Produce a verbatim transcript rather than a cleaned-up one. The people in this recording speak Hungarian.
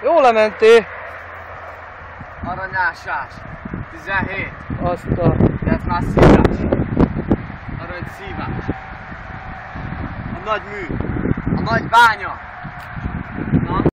Jól lementél! Aranyásás. tizenhét. Azt a... De ez már szívás. Arany szívás. A nagy mű. A nagy bánya. Na.